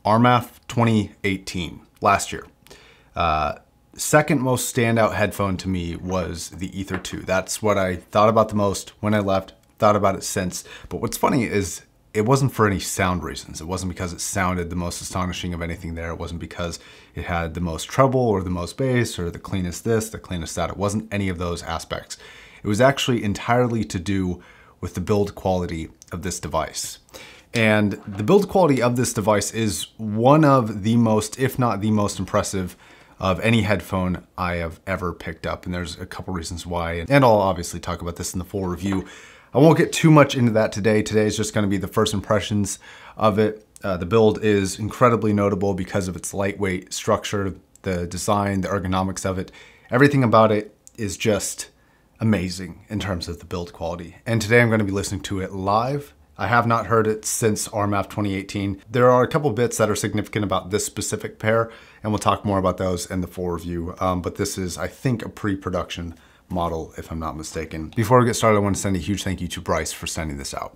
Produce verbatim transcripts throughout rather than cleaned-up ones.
R M A F twenty eighteen, last year. Uh, second most standout headphone to me was the Ether two. That's what I thought about the most when I left, thought about it since. But what's funny is it wasn't for any sound reasons. It wasn't because it sounded the most astonishing of anything there. It wasn't because it had the most treble or the most bass or the cleanest this, the cleanest that. It wasn't any of those aspects. It was actually entirely to do with the build quality of this device. And the build quality of this device is one of the most, if not the most impressive of any headphone I have ever picked up. And there's a couple reasons why. And I'll obviously talk about this in the full review. I won't get too much into that today. Today is just gonna be the first impressions of it. Uh, the build is incredibly notable because of its lightweight structure, the design, the ergonomics of it. Everything about it is just amazing in terms of the build quality. And today I'm gonna be listening to it live. I have not heard it since R M A F twenty eighteen. There are a couple bits that are significant about this specific pair, and we'll talk more about those in the full review. Um, but this is, I think, a pre-production model, if I'm not mistaken. Before we get started, I want to send a huge thank you to Bryce for sending this out.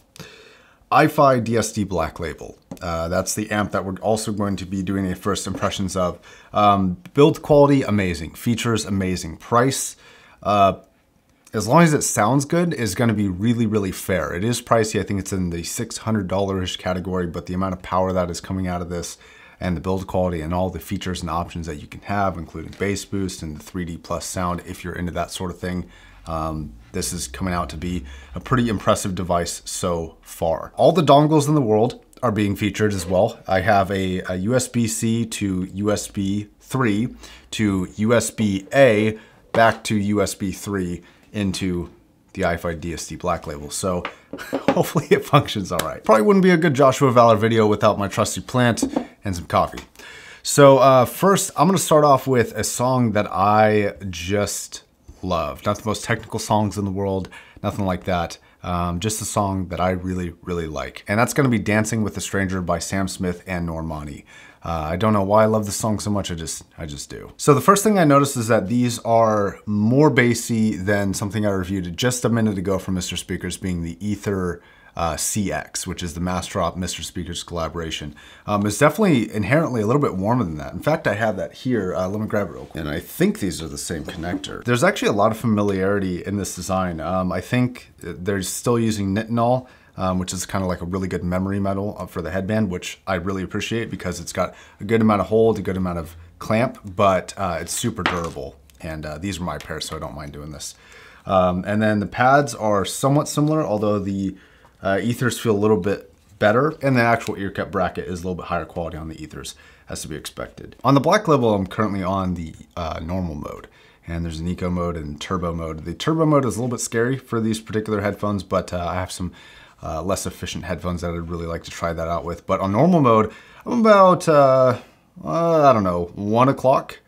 iFi D S D Black Label. Uh, that's the amp that we're also going to be doing a first impressions of. Um, build quality, amazing. Features, amazing. Price, uh, as long as it sounds good, is going to be really, really fair. It is pricey. I think it's in the six hundred dollar-ish category, but the amount of power that is coming out of this and the build quality and all the features and options that you can have, including bass boost and the three D plus sound, if you're into that sort of thing, um, this is coming out to be a pretty impressive device so far. All the dongles in the world are being featured as well. I have a, a U S B C to U S B three to U S B A back to U S B three into the iFi D S D Black Label. So hopefully it functions all right. Probably wouldn't be a good Joshua Valor video without my trusty plant and some coffee. So uh, first, I'm gonna start off with a song that I just love. Not the most technical songs in the world, nothing like that. Um, just a song that I really, really like. And that's gonna be Dancing with a Stranger by Sam Smith and Normani. Uh, I don't know why I love this song so much, I just I just do. So the first thing I noticed is that these are more bassy than something I reviewed just a minute ago from Mister Speakers, being the Ether uh, C X, which is the Massdrop Mister Speakers collaboration. Um, it's definitely inherently a little bit warmer than that. In fact, I have that here. Uh, let me grab it real quick. And I think these are the same connector. There's actually a lot of familiarity in this design. Um, I think they're still using Nitinol, Um, which is kind of like a really good memory metal for the headband, which I really appreciate because it's got a good amount of hold, a good amount of clamp, but uh, it's super durable. And uh, these are my pair, so I don't mind doing this. Um, and then the pads are somewhat similar, although the uh, Ethers feel a little bit better, and the actual ear cup bracket is a little bit higher quality on the Ethers, as to be expected. On the Black Label, I'm currently on the uh, normal mode. And there's an eco mode and turbo mode. The turbo mode is a little bit scary for these particular headphones, but uh, I have some Uh, less efficient headphones that I'd really like to try that out with. But on normal mode, I'm about, uh, uh, I don't know, one o'clock.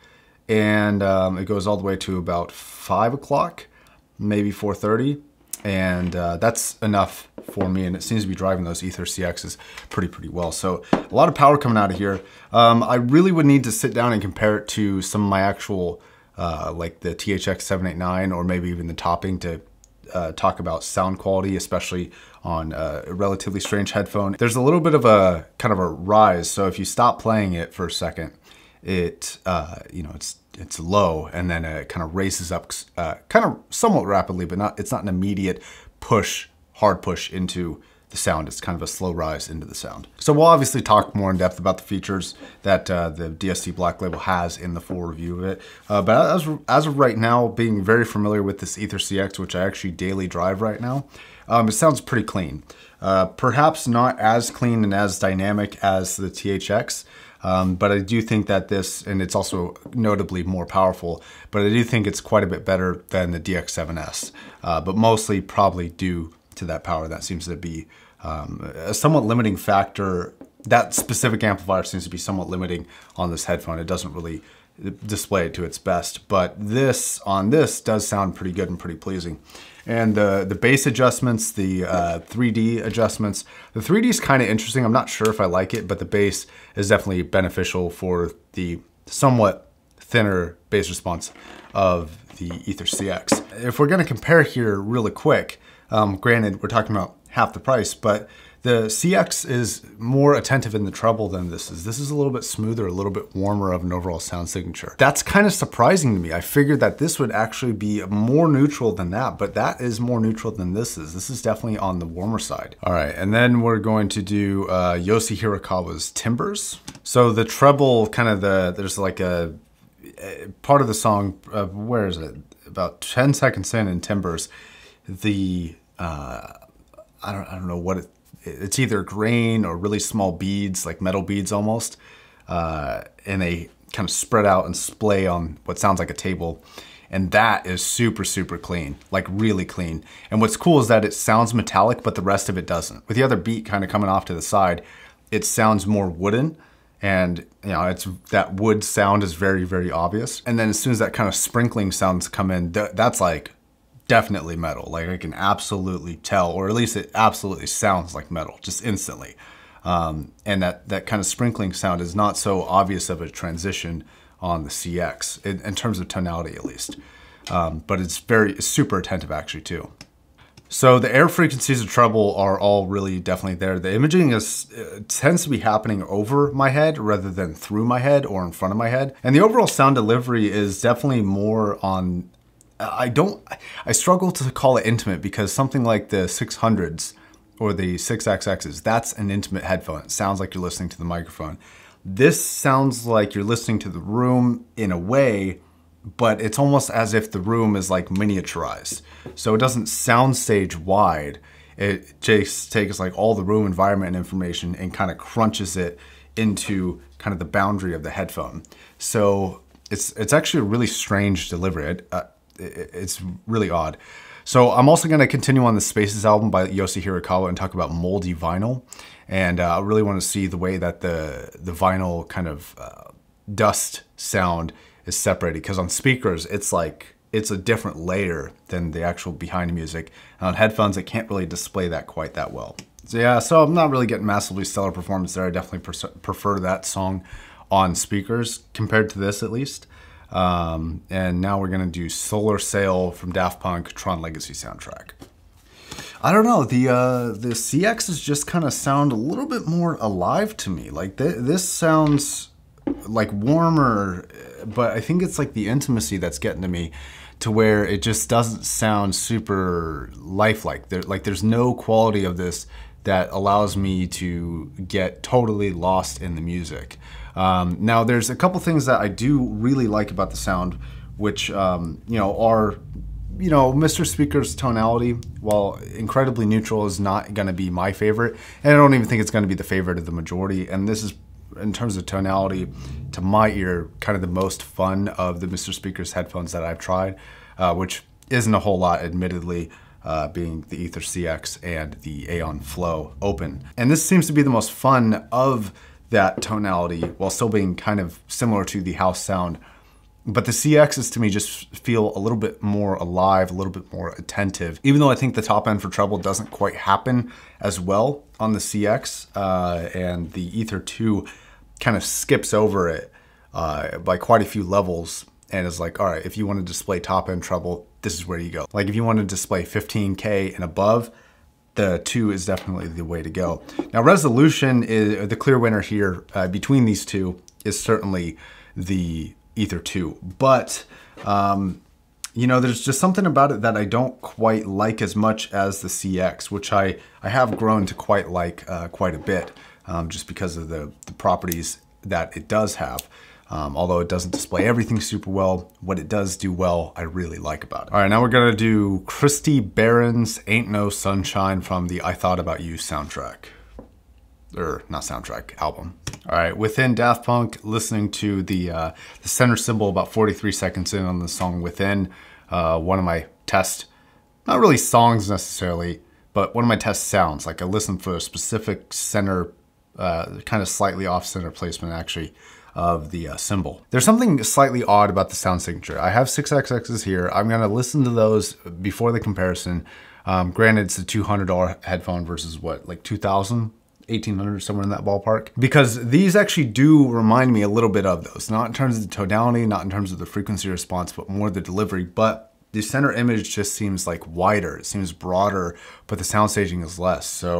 And um, it goes all the way to about five o'clock, maybe four thirty. And uh, that's enough for me. And it seems to be driving those Ether C Xs pretty, pretty well. So a lot of power coming out of here. Um, I really would need to sit down and compare it to some of my actual, uh, like the T H X seven eighty-nine or maybe even the Topping to Uh, talk about sound quality, especially on uh, a relatively strange headphone. There's a little bit of a kind of a rise. So if you stop playing it for a second, it, uh, you know, it's it's low and then it kind of races up uh, kind of somewhat rapidly, but not, it's not an immediate push, hard push into the sound. It's kind of a slow rise into the sound. So we'll obviously talk more in depth about the features that uh, the D S D Black Label has in the full review of it. Uh, but as, as of right now, being very familiar with this Ether C X, which I actually daily drive right now, um, it sounds pretty clean. Uh, perhaps not as clean and as dynamic as the T H X, um, but I do think that this, and it's also notably more powerful, but I do think it's quite a bit better than the D X seven S, uh, but mostly probably due to that power. That seems to be um, a somewhat limiting factor. That specific amplifier seems to be somewhat limiting on this headphone. It doesn't really display it to its best, but this on this does sound pretty good and pretty pleasing. And the, the bass adjustments, the uh, three D adjustments, the three D is kind of interesting. I'm not sure if I like it, but the bass is definitely beneficial for the somewhat thinner bass response of the Ether C X. If we're gonna compare here really quick, Um, granted, we're talking about half the price, but The C X is more attentive in the treble than this is. This is a little bit smoother, a little bit warmer of an overall sound signature. That's kind of surprising to me. I figured that this would actually be more neutral than that, but that is more neutral than this is. This is definitely on the warmer side. All right, and then we're going to do uh, Yoshi Hirakawa's Timbers. So the treble, kind of the, there's like a, a part of the song, uh, where is it? About ten seconds in in Timbers, the, uh, I don't, I don't know what it, it's either grain or really small beads, like metal beads almost, uh, and they kind of spread out and splay on what sounds like a table. And that is super, super clean, like really clean. And what's cool is that it sounds metallic, but the rest of it doesn't. With the other beat kind of coming off to the side, it sounds more wooden. And you know, it's that wood sound is very, very obvious. And then as soon as that kind of sprinkling sounds come in, th that's like definitely metal. Like I can absolutely tell, or at least it absolutely sounds like metal, just instantly. Um, and that, that kind of sprinkling sound is not so obvious of a transition on the C X, in, in terms of tonality at least. Um, but it's very, it's super attentive actually too. So the air frequencies of treble are all really definitely there. The imaging is uh, tends to be happening over my head rather than through my head or in front of my head. And the overall sound delivery is definitely more on, I don't, I struggle to call it intimate because something like the six hundreds or the six X Xs, that's an intimate headphone. It sounds like you're listening to the microphone. This sounds like you're listening to the room in a way, but it's almost as if the room is like miniaturized. So it doesn't soundstage wide. It just takes like all the room environment information and kind of crunches it into kind of the boundary of the headphone. So it's it's actually a really strange delivery. It, uh, it, it's really odd. So I'm also going to continue on the Spaces album by Yoshi Hirakawa and talk about moldy vinyl. And uh, I really want to see the way that the, the vinyl kind of uh, dust sound is separated. Because on speakers, it's like, it's a different layer than the actual behind the music. And on headphones, it can't really display that quite that well. So yeah, so I'm not really getting massively stellar performance there. I definitely prefer that song on speakers compared to this at least. Um, and now we're gonna do Solar Sail from Daft Punk, Tron Legacy soundtrack. I don't know, the uh, the C Xs just kind of sound a little bit more alive to me. Like th this sounds like warmer, but I think it's like the intimacy that's getting to me, to where it just doesn't sound super lifelike. There, like there's no quality of this that allows me to get totally lost in the music. Um, now there's a couple things that I do really like about the sound, which um, you know are, you know, Mister Speaker's tonality, while incredibly neutral, is not going to be my favorite, and I don't even think it's going to be the favorite of the majority. And this is, in terms of tonality, to my ear, kind of the most fun of the Mister Speaker's headphones that I've tried, uh, which isn't a whole lot, admittedly. Uh, being the Ether C X and the Aeon Flow Open. And this seems to be the most fun of that tonality while still being kind of similar to the house sound. But the C Xs to me just feel a little bit more alive, a little bit more attentive, even though I think the top end for treble doesn't quite happen as well on the C X, uh, and the Ether two kind of skips over it uh, by quite a few levels and is like, all right, if you want to display top end treble, this is where you go. Like if you want to display fifteen K and above, the two is definitely the way to go. Now resolution is the clear winner here. Uh, between these two is certainly the Ether two, but um, you know, there's just something about it that I don't quite like as much as the C X, which I, I have grown to quite like uh, quite a bit, um, just because of the, the properties that it does have. Um, although it doesn't display everything super well, what it does do well, I really like about it. All right, now we're gonna do Christy Barron's Ain't No Sunshine from the I Thought About You soundtrack. Or not soundtrack, album. All right, within Daft Punk, listening to the, uh, the center cymbal about forty-three seconds in on the song Within, uh, one of my test, not really songs necessarily, but one of my test sounds. Like I listened for a specific center, uh, kind of slightly off center placement actually, of the uh, cymbal. There's something slightly odd about the sound signature. I have six X Xs here. I'm gonna listen to those before the comparison. Um, granted, it's a two hundred dollar headphone versus what, like two thousand, eighteen hundred, somewhere in that ballpark. Because these actually do remind me a little bit of those. Not in terms of the tonality, not in terms of the frequency response, but more the delivery. But the center image just seems like wider. It seems broader, but the sound staging is less. So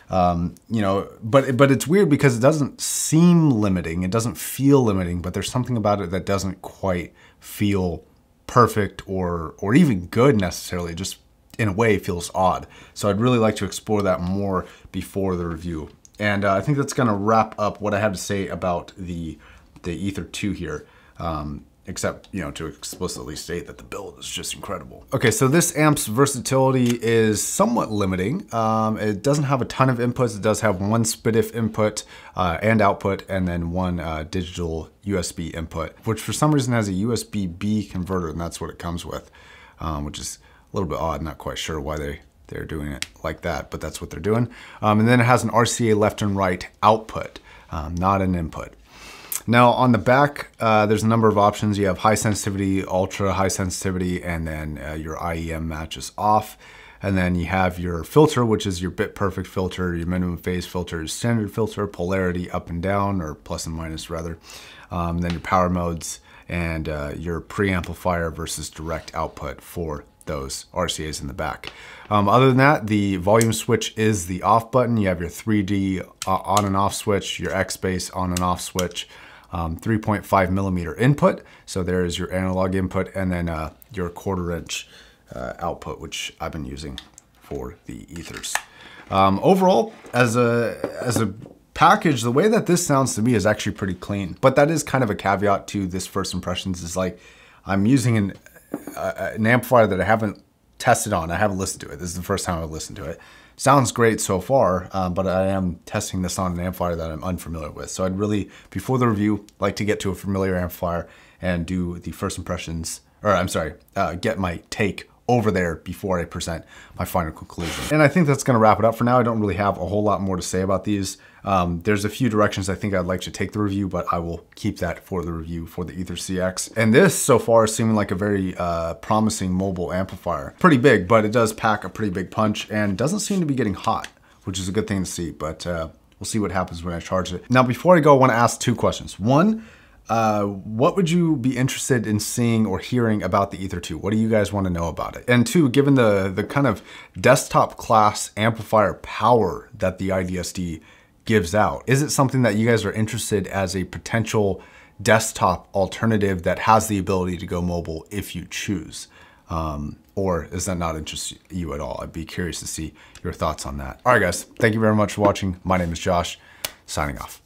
Um, you know, but but it's weird because it doesn't seem limiting. It doesn't feel limiting, but there's something about it that doesn't quite feel perfect or or even good necessarily. It just in a way feels odd. So I'd really like to explore that more before the review. And uh, I think that's going to wrap up what I have to say about the the Ether two here. Um, except, you know, to explicitly state that the build is just incredible. Okay, so this amp's versatility is somewhat limiting. Um, it doesn't have a ton of inputs. It does have one SPDIF input uh, and output, and then one uh, digital U S B input, which for some reason has a U S B B converter, and that's what it comes with, um, which is a little bit odd. Not quite sure why they, they're doing it like that, but that's what they're doing. Um, and then it has an R C A left and right output, um, not an input. Now on the back, uh, there's a number of options. You have high sensitivity, ultra high sensitivity, and then uh, your I E M matches off. And then you have your filter, which is your bit perfect filter, your minimum phase filter, your standard filter, polarity up and down, or plus and minus rather. Um, then your power modes and uh, your preamplifier versus direct output for those R C As in the back. Um, other than that, the volume switch is the off button. You have your three D uh, on and off switch, your X-Bass on and off switch. Um, three point five millimeter input, so there is your analog input, and then uh, your quarter inch uh, output, which I've been using for the ethers. Um, overall, as a as a package, the way that this sounds to me is actually pretty clean. But that is kind of a caveat to this first impressions. Is like I'm using an uh, an amplifier that I haven't tested on. I haven't listened to it. This is the first time I've listened to it. Sounds great so far, uh, but I am testing this on an amplifier that I'm unfamiliar with. So I'd really, before the review, like to get to a familiar amplifier and do the first impressions, or I'm sorry, uh, get my take over there before I present my final conclusion. And I think that's gonna wrap it up for now. I don't really have a whole lot more to say about these. Um, there's a few directions I think I'd like to take the review, but I will keep that for the review for the Ether C X. And this so far is seeming like a very uh, promising mobile amplifier. Pretty big, but it does pack a pretty big punch and doesn't seem to be getting hot, which is a good thing to see, but uh, we'll see what happens when I charge it. Now, before I go, I wanna ask two questions. One, Uh, what would you be interested in seeing or hearing about the Ether two? What do you guys want to know about it? And two, given the, the kind of desktop class amplifier power that the I D S D gives out, is it something that you guys are interested as a potential desktop alternative that has the ability to go mobile if you choose? Um, or does that not interest you at all? I'd be curious to see your thoughts on that. All right, guys, thank you very much for watching. My name is Josh, signing off.